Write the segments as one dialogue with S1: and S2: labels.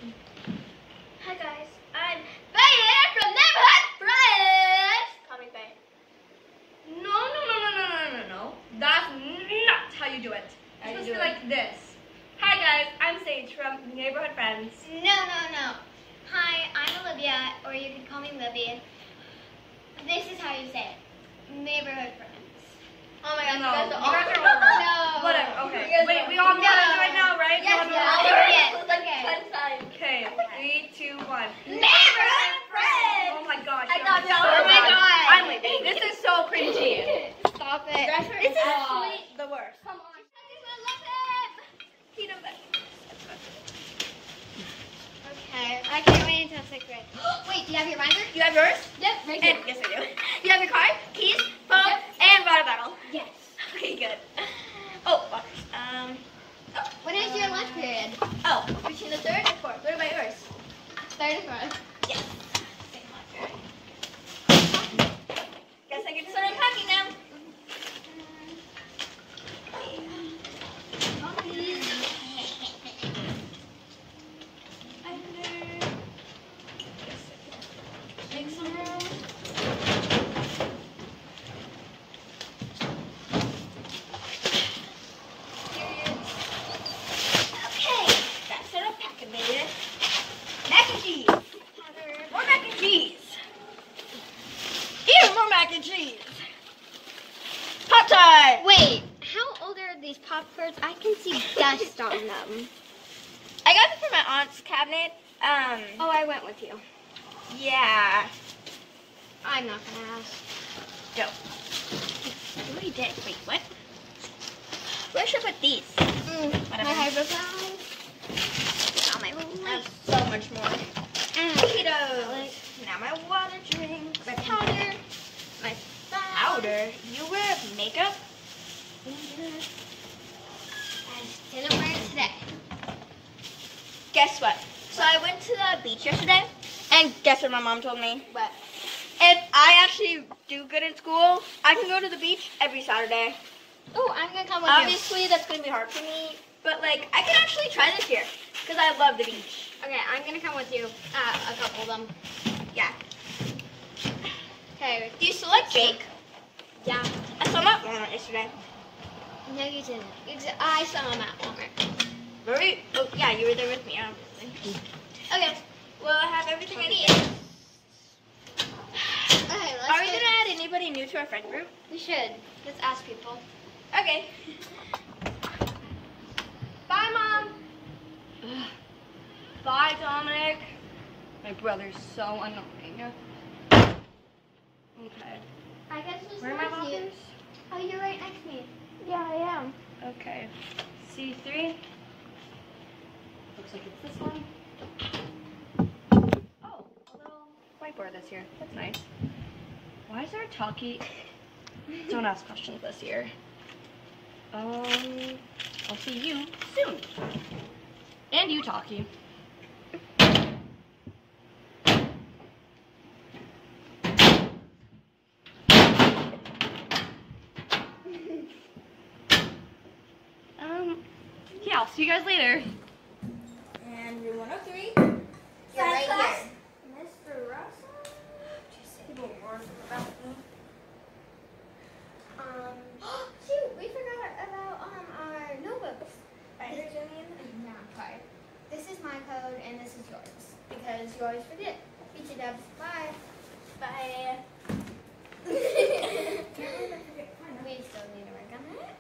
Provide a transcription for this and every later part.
S1: Hi guys, I'm Faye here from Neighborhood Friends. Call me Faye.
S2: No. That's not how you do it. It's supposed to be like this. Hi guys, I'm Sage from Neighborhood Friends.
S1: No. Hi, I'm Olivia, or you can call me Libby. This is how you say it. Neighborhood Friends. Oh my gosh,
S2: No,
S1: you guys
S2: you
S1: are
S2: guys
S1: all...
S2: are all wrong.
S1: No.
S2: Whatever, okay. Wait, we all know this right now, right?
S1: Yes,
S2: We all know
S1: yes.
S2: this?
S1: Okay.
S2: Okay, 3, 2, 1.
S1: Neighborhood Friends!
S2: Oh my gosh.
S1: I thought that
S2: oh
S1: was
S2: my god.
S1: I'm
S2: leaving. This is so cringy.
S1: Stop it.
S2: This is actually the worst.
S1: Come on. I love him.
S2: Peanut butter.
S1: Okay, I can't wait until 6th grade. Wait, do you have your binder?
S2: You have yours?
S1: Yep, right here.
S2: Yes, I do. You have your card, keys, phone, and water bottle.
S1: Yes.
S2: Okay, good. Oh, waters.
S1: When is your lunch period?
S2: Oh, between the 3rd and 4th. What about yours?
S1: 3rd and 4th.
S2: Yes. Same lunch period. Guess I get to start unpacking now. Make some room. Okay, that's it unpacking, baby. Mac and cheese. More mac and cheese. Even more mac and cheese. Pop time.
S1: Wait, how old are these Pop-Tarts? I can see dust on them.
S2: I got them from my aunt's cabinet.
S1: Oh, I went with you.
S2: Yeah.
S1: I'm not gonna ask.
S2: Go. You already did. Wait, what? Where should I put these?
S1: My hydro brown.
S2: On my list. So much more. Cheetos. Now my water drink.
S1: My powder. My
S2: Powder. You wear makeup?
S1: I didn't wear it today.
S2: Guess what? So I went to the beach yesterday, and guess what my mom told me?
S1: What?
S2: If I actually do good in school, I can go to the beach every Saturday.
S1: Oh, I'm gonna come with you.
S2: Obviously, that's going to be hard for me, but like I can actually try this year because I love the beach.
S1: Okay, I'm gonna come with you. A couple of them.
S2: Yeah.
S1: Okay.
S2: Do you still like Jake?
S1: Yeah.
S2: I saw him at Walmart yesterday.
S1: No, you didn't. I saw him at Walmart.
S2: Very? Oh, yeah, you were there with me, obviously. Okay. Well, I have everything I need.
S1: Okay, let's
S2: Are we going to add anybody new to our friend group?
S1: We should. Let's ask people.
S2: Okay. Bye, Mom. Bye, Dominic. My brother's so annoying. Okay.
S1: I guess just
S2: Where are my
S1: like you.
S2: lockers?
S1: Oh, you're right next to me.
S2: Yeah, I am. Okay. C3. Looks like it's this one. Oh, a little whiteboard this year. That's nice. Why is there a talkie? Don't ask questions this year. I'll see you soon. And you, talkie. Yeah, I'll see you guys later. And room 103.
S1: You're right here.
S2: Mr. Russell? People warned about me.
S1: Shoot, we forgot about our notebooks.
S2: Binders, I mean?
S1: No, sorry. This is my code and this is yours. Because you always forget. Beat you, Debs. Bye.
S2: Bye.
S1: We still need to work on that.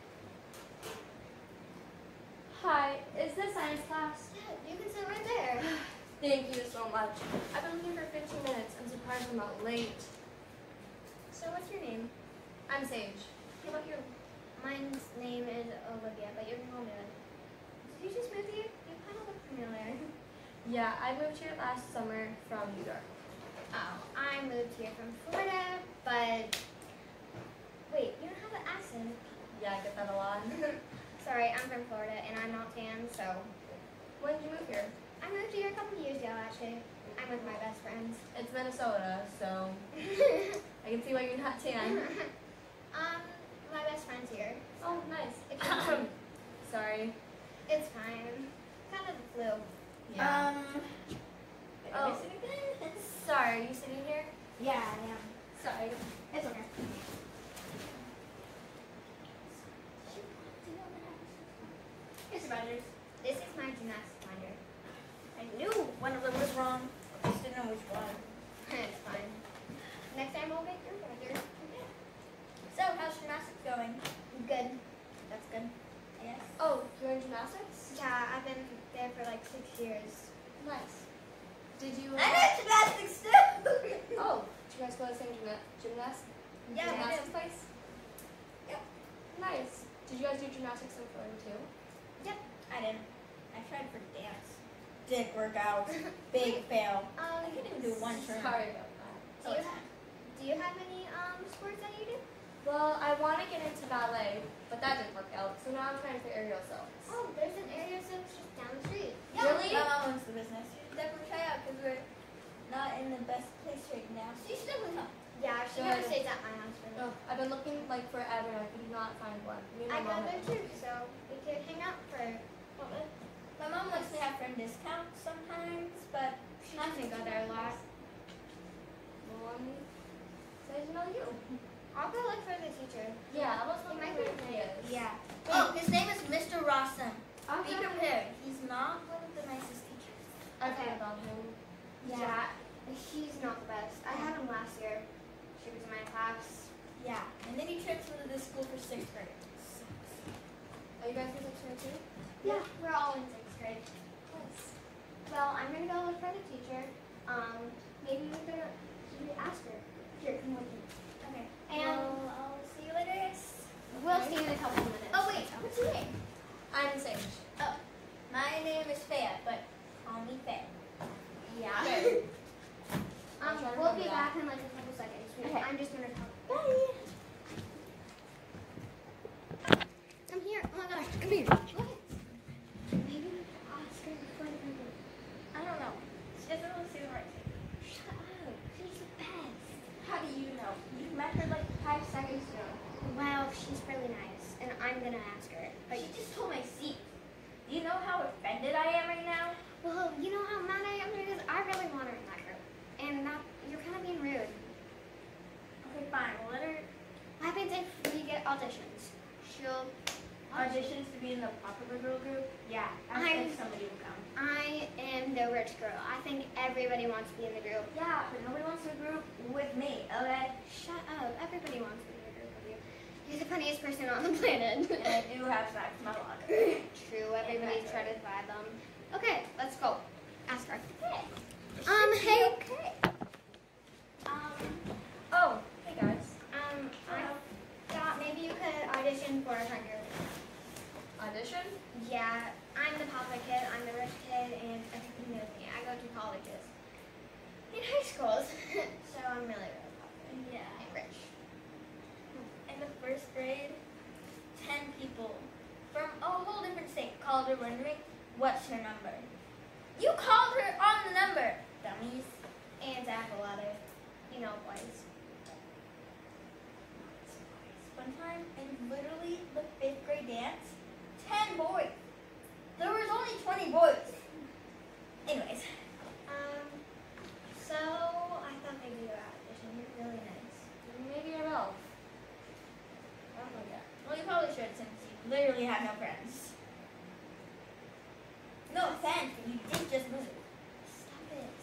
S2: Hi, is this science class?
S1: Yeah, you can sit right there.
S2: Thank you so much. I've been here for 15 minutes. I'm surprised I'm not late. So what's your name? I'm Sage. How about you?
S1: My name is Olivia, but you can call me Olivia. Did you just move here? You kind of look familiar.
S2: Yeah, I moved here last summer from New York.
S1: Oh, I moved here from Florida, but wait, you don't have an accent.
S2: Yeah, I get that a lot.
S1: Sorry, I'm from Florida and I'm not tan, so
S2: When did you move here?
S1: I moved here a couple of years ago actually. I'm with my best friends.
S2: It's Minnesota, so I can see why you're not tan.
S1: My best friend's here.
S2: Oh, nice.
S1: If you
S2: Sorry.
S1: It's fine. Kind of the flu.
S2: Yeah.
S3: you sitting here?
S1: Yeah, I am.
S3: Sorry.
S1: It's okay.
S3: Here's your binders.
S1: This is my gymnastics binder.
S3: I knew one of them was wrong. I just didn't know which one.
S1: It's fine. Next time we'll get your binder.
S3: So, how's gymnastics going?
S1: Good.
S3: That's good. Yes.
S2: Oh, you're in gymnastics?
S1: Yeah, I've been there for like 6 years.
S2: Nice. Did you?
S3: I know gymnastics too!
S2: Oh, did you guys go to the same gymnastics
S3: Yeah, we did.
S2: place?
S3: Yep.
S2: Nice. Did you guys do gymnastics in Florida too?
S3: Yep. I didn't. I tried for dance. Didn't work out. Big fail. I couldn't even do one turn.
S2: Sorry about that.
S1: Do you have any sports that you do?
S2: Well, I want to get into ballet, but that didn't work out. So now I'm trying for aerial silks.
S1: Oh, there's an area silks just down the street.
S3: Yeah,
S2: Really?
S3: my mom owns the business. You should definitely try out because we're not in the best place right now. So you should definitely come.
S1: Yeah, she
S2: Good.
S1: never stays at my house for
S2: Oh, I've been looking like forever and I could not find one. Me and
S1: I
S2: my
S1: go
S2: mom
S1: there
S2: have
S1: too,
S2: been.
S1: so we could hang out for
S3: My mom likes to have friend discounts sometimes, but
S1: she doesn't go there a lot.
S2: Well, say to know you.
S1: I'll go look for the teacher.
S2: Yeah, I was
S1: He
S2: looking
S1: might
S2: for
S1: be
S2: ideas.
S1: Yeah.
S3: oh, his name is Mr. Rossum.
S2: I've
S3: Be
S2: heard of him.
S3: prepared. He's not one of the nicest teachers.
S2: I've heard about him.
S1: Yeah. He's not the best. I had him last year. She was in my class.
S3: Yeah, and then he transferred to this school for 6th grade.
S2: Are you guys in section too?
S1: Yeah, we're all in 6th grade.
S2: Nice.
S1: Well, I'm gonna go look for the teacher. Maybe we're gonna ask her. Here, come with me.
S3: Okay.
S1: And
S3: Well, I'll see you later.
S1: we'll see you in a couple of minutes.
S3: Oh wait, what's your name?
S2: I'm Sage.
S3: Oh, my name is Faya, but call me Faye.
S1: Yeah.
S2: Okay. I'll try to
S1: We'll be
S2: remember that.
S1: back in like a couple seconds.
S2: Okay.
S1: I'm just gonna talk.
S3: Bye.
S1: Come here. Oh my gosh, come here. What? Maybe we could ask her for the number.
S3: I don't know. She doesn't really see the right thing.
S1: Shut up. She's the best.
S3: How do you know? You met her like 5 seconds ago.
S1: Well, she's really nice, and I'm gonna ask her. But
S3: She just told my seat. Do you know how offended I am right now?
S1: well, you know how mad I am because I really want her in that group, and not you're kind of being rude.
S3: Okay, fine. We'll let her
S1: What happens if we get auditions? She'll.
S3: auditions to be in the popular girl group. Yeah, I
S1: I'm-
S3: think somebody will come.
S1: I am the rich girl. I think everybody wants to be in the group.
S3: Yeah, but nobody wants to group with me, okay?
S1: Shut up. Everybody wants to be in the group with you. You're the funniest person on the planet.
S3: And I do have snacks in my locker.
S1: True. Everybody's trying to buy them. Okay, let's go. Ask her.
S3: Hey.
S1: Hey.
S3: Okay.
S2: Oh, hey guys.
S1: I thought maybe you could audition for a friend group.
S2: Audition?
S1: Yeah, I'm the popular kid, I'm the rich kid, and everybody knows me. I go to colleges and high schools, so I'm really, really popular
S3: Yeah.
S1: and rich.
S3: In the 1st grade, 10 people from a whole different state called her wondering, what's her number? You called her on the number, dummies.
S1: And I have a lot of, boys.
S3: One time, in literally the 5th grade dance, 10 boys. There was only 20 boys. Anyways.
S1: So I thought maybe your audition. You're really nice.
S2: Maybe your elf.
S3: Oh my god. Well, you probably should since you literally have no friends. No offense, but you did just move.
S1: Stop it.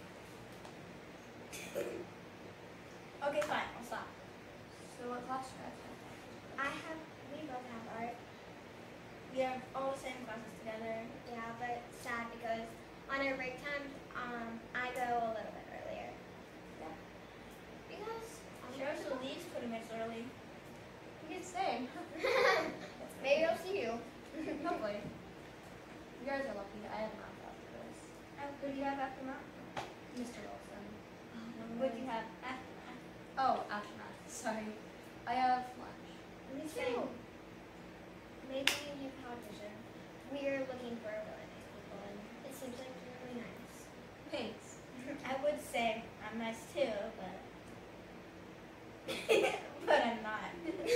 S3: Okay, fine, I'll stop.
S2: So what class do you guys
S1: We both have art.
S3: We have all the same classes together.
S1: Yeah, but it's sad because on our break time, I go a little bit earlier.
S3: Yeah.
S1: Because
S3: She also leaves pretty much early.
S2: You can stay.
S1: maybe I'll see you.
S2: Hopefully. You guys are lucky. I have math after this.
S3: Who do you have after math?
S2: Mr. Wilson.
S3: What do you have after math?
S2: Oh, after math. Sorry. I have lunch.
S1: Me too. Maybe you can audition. We're looking for really nice people, and it seems like you're really nice.
S2: Thanks.
S3: I would say I'm nice too, but but I'm not.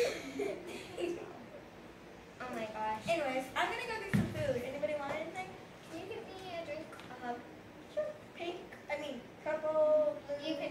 S1: Oh my gosh.
S3: Anyways, I'm gonna go get some food. Anybody want anything?
S1: Can you give me a drink?
S3: Sure. Pink. I mean purple, blue.
S1: You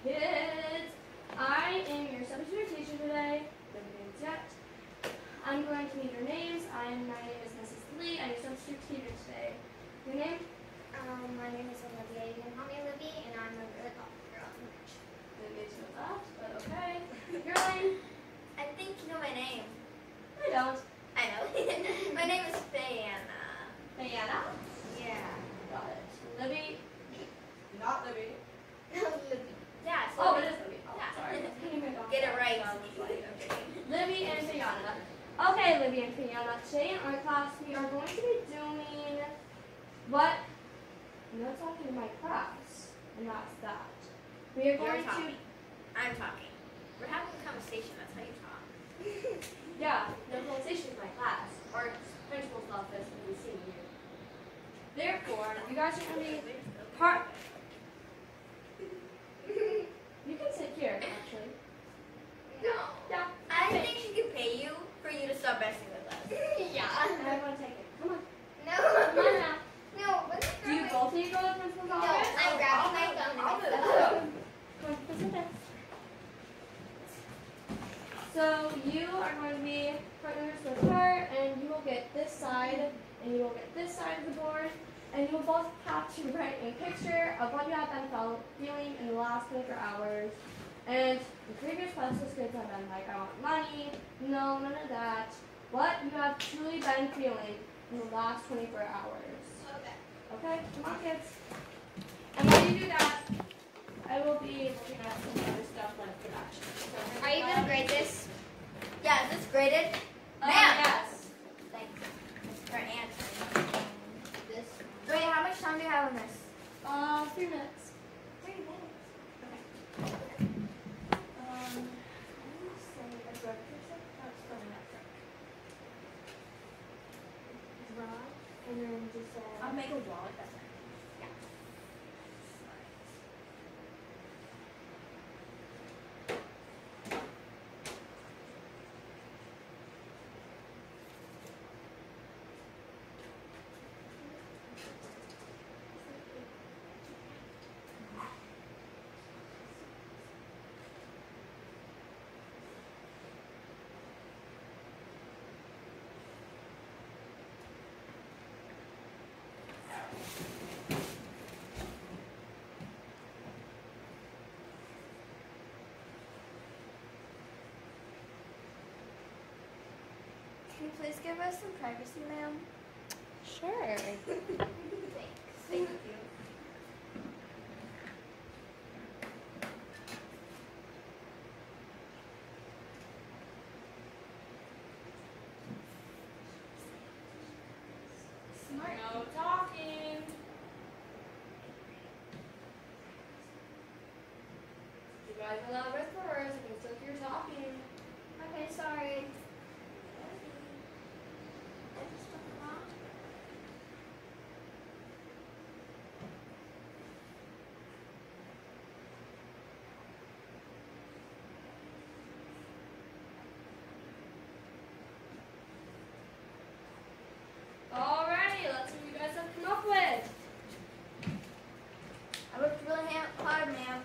S2: kids. I am your substitute teacher today. No names yet. I'm going to need your names. My name is Mrs. Lee. I'm your substitute teacher today. Your name?
S1: My name is Olivia. You can call me Olivia, and I'm a really awful girl.
S2: Olivia to the left, but okay. Your name?
S3: I think you know my name.
S2: I don't.
S3: I know. My name is Fayana.
S2: Diana?
S3: Yeah.
S2: Got it. Libby? Not Libby.
S3: Yeah. So
S2: Oh, it is Libby. Oh,
S3: Yeah.
S2: sorry.
S3: Get it right.
S2: Libby and Fiona. Okay, Libby and Fiona. Today in art class, we are going to be doing what? I'm not talking to my class, and that's that. We are
S3: You're
S2: going to,
S3: talking. I'm talking. We're having a conversation. That's how you talk.
S2: yeah, no conversation with my class, or principal's office when we see you. Therefore, you guys are going to be part. You can sit here, actually.
S3: No.
S2: Yeah.
S3: I
S2: Okay.
S3: think she could pay you for you to stop messing with us.
S1: Yeah.
S2: I want to take it. Come on.
S1: No.
S2: Come on now.
S1: No. Let's
S2: Do you both need to go to the principal's
S1: No,
S2: office?
S1: I'm grabbing my phone and
S3: I'll
S1: it's
S3: do it.
S2: Oh. Come on, let's sit there. So you are going to be partners with her, and you will get this side, and you will get this side of the board, and you will both have to write a picture of what you have been feeling in the last 24 hours. And the previous classes kids have been like, I want money, no, none of that. What you have truly been feeling in the last 24 hours.
S1: Okay.
S2: Okay, come on kids. And while you do that, I will be looking at some other stuff like production. So,
S1: Are you gonna grade this?
S3: Yeah, is this graded?
S2: Ma'am.
S3: Yes. Thanks. For an answer.
S1: This.
S3: Wait, how much time do you have on this?
S2: 3 minutes.
S3: 3 minutes.
S2: And then just
S3: I'll make a wallet. That's fine. Can you please give us some privacy, ma'am?
S2: Sure.
S1: Thanks.
S3: Thank you. Smart.
S2: No talking. You guys are loud whisperers. I can still hear talking.
S1: Okay, sorry.
S2: Alrighty, let's see what you guys have come up with.
S3: I worked really hard, ma'am.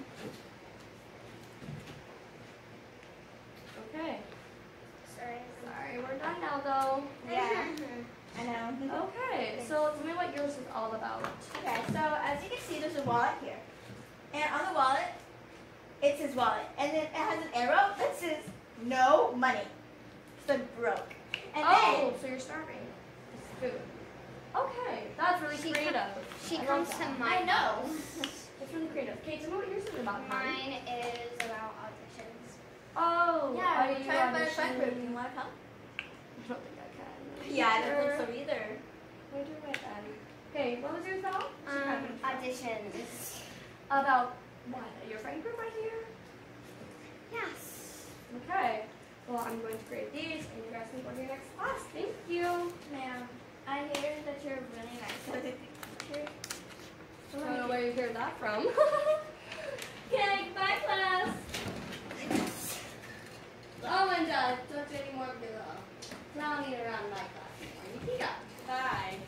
S2: Okay.
S1: Sorry.
S2: Sorry, we're done now though.
S3: Yeah. I know.
S2: Okay, so tell me what yours is all about.
S3: Okay, so as you can see, there's a wallet here. And on the wallet, it says wallet. And then it has an arrow that says no money. So broke. And
S2: Oh, so you're starving. It's food. Okay, that's really
S1: She
S2: creative.
S1: She
S2: I love
S1: comes
S2: that.
S1: to
S3: then,
S1: my
S3: I know.
S2: It's really creative. Kate, tell me what yours is about. hon.
S1: Mine is about auditions.
S2: Oh,
S3: Yeah,
S2: are
S3: we're
S2: you
S3: trying to find a friend group.
S2: auditioning?
S3: You want to come?
S2: I don't think I can.
S3: Yeah, I don't think so either.
S2: Where do I end? Okay, what was yours about?
S1: Auditions.
S2: About what? Your friend group right here?
S1: Yes.
S2: Okay. Well, I'm going to grade these, and you guys can go to your next class. Thank you.
S3: Ma'am, I hear that you're really nice. So I think you're-
S2: I don't know where you heard that from. Okay, bye class. Oh, and don't do any more below. Clowning around my class anymore. You can go. Bye.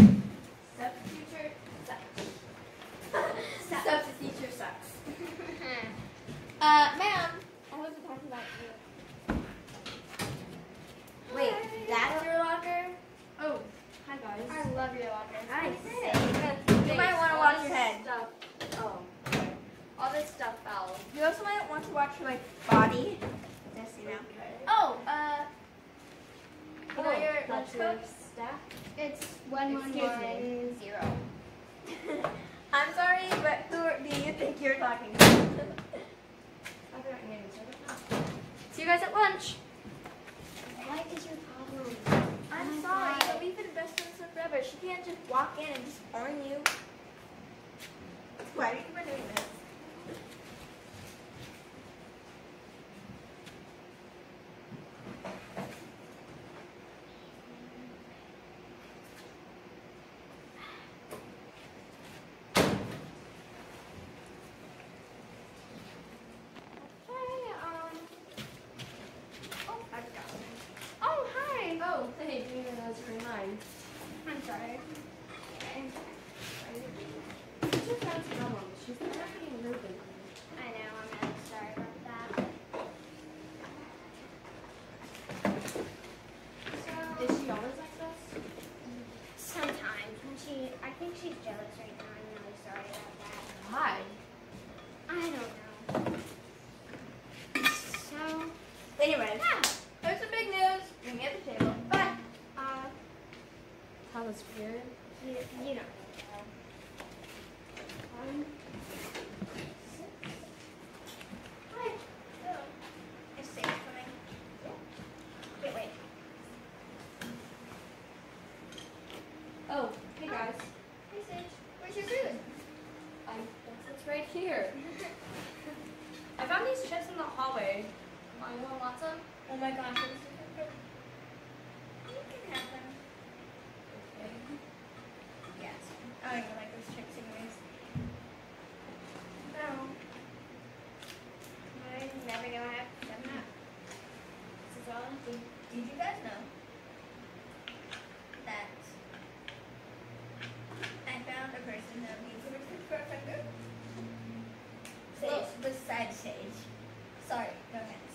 S3: Substitute teacher sucks. Substitute teacher sucks. Ma'am, I wasn't talking about you. Wait, that's your locker?
S2: Oh, hi guys.
S1: I love your locker.
S3: Nice. You might want to wash your head.
S2: Stuff. Oh, okay. All this stuff fell.
S3: You also might want to watch your body. Just you know.
S2: Okay.
S3: Oh,
S2: Oh,
S3: your
S2: that's
S3: lunch
S2: your
S3: coat?
S2: staff.
S1: It's 1110.
S3: I'm sorry, but who do you think you're talking to? See you guys at lunch.
S1: What is your problem?
S3: I'm
S1: Oh my
S3: sorry,
S1: God.
S3: but we've been best friends forever. She can't just walk in and just warn you. Why do you keep on doing this?
S2: Oh, hi. Oh, hey, didn't even know it's green line.
S1: I'm sorry.
S2: What's your friend's problem? She's not being rude.
S1: I know, I'm really sorry about that.
S2: Is she always like this?
S1: Sometimes when I think she's jealous right now. I'm really sorry about that.
S2: Why?
S1: I don't know. So,
S3: Anyways, there's some big news. Meet me at the table. Bye.
S2: That was weird.
S1: you know.
S3: Hi. Is Sage coming? Wait.
S2: Oh, hey guys.
S1: Hey, Sage. Where's your food?
S2: I guess it's right here. I found these chips in the hallway. Anyone want some?
S3: Oh my gosh, this is you can have them.
S2: Okay.
S3: Yes. I don't even like those chips anyways. No.
S1: I'm never gonna have 7-Up.
S3: This is all empty. Did you guys know that I found a person that needs a research for a finger? Sage, besides Sage. Sorry, no offense.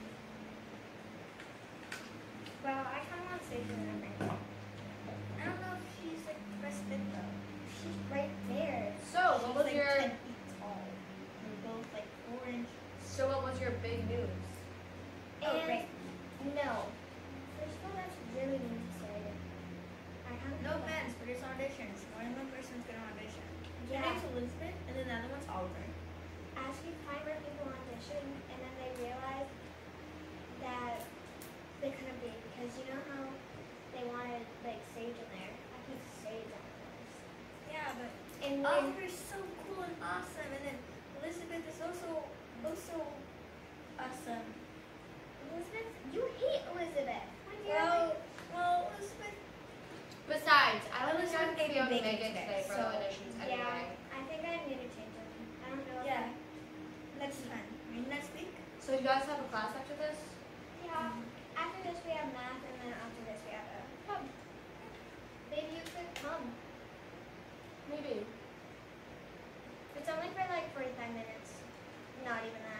S1: Well, I kind of want Sage to remember.
S3: I don't know if she's like the best fit though.
S1: She's right there.
S2: So, what was
S3: She's
S2: your
S3: like 10 feet tall. We're both like 4 inches.
S2: So what was your big news?
S3: Oh,
S1: And
S3: great.
S1: no. First of all, that's really mean to say. I kind of
S3: No offense, but it's auditions. Only one person's gonna audition. Her
S1: Yeah.
S3: name's Elizabeth, and then the other one's Oliver.
S1: As you find where people audition, and then they realize that they couldn't be, because you know how they wanted like Sage in there. I think Sage on this.
S3: Yeah, but
S1: And when
S3: Oliver's so cool and awesome, and then Elizabeth is also awesome.
S1: Elizabeth, you hate Elizabeth. Why do you have
S3: Well, Elizabeth.
S2: Besides, I don't think
S3: Elizabeth
S2: I'm going to be able to
S3: gave
S2: make
S3: me
S2: it
S3: bacon
S2: today for
S3: today,
S2: the
S3: so-
S2: auditions
S1: yeah,
S2: anyway.
S1: I think I need to change it. I don't know.
S3: Yeah. Next time. Maybe next week.
S2: So you guys have a class after this?
S1: Yeah. After this we have math, and then after this we have a pub. Maybe you could come.
S2: Maybe.
S1: It's only for like 45 minutes. Not even that.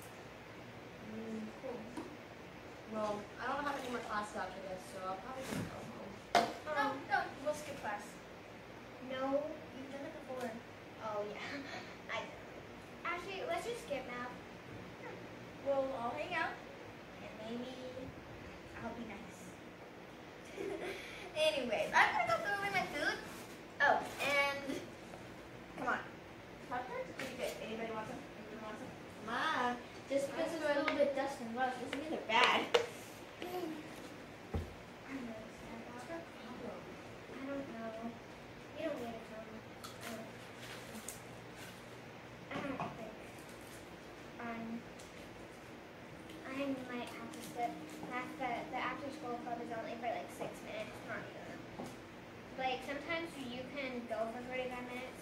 S2: Cool. Well, I don't have any more classes after this, so I'll probably just go home.
S3: No, we'll skip class.
S1: No.
S3: You've done it before.
S1: Oh yeah. Actually, let's just skip math.
S3: We'll all hang out, and maybe I'll be nice. Anyways, I'm gonna go throw away my food. Oh, and come on. Pop-Tarts? Pretty good. Anybody want some? Anyone want some? Ma, just because they're a little bit dust and rust doesn't mean they're bad.
S1: I'm really sad about it. I don't know. You don't need to come. I don't think. I might have to skip. The after school club is only for like 6 minutes. Not even. Like sometimes you can go for 45 minutes,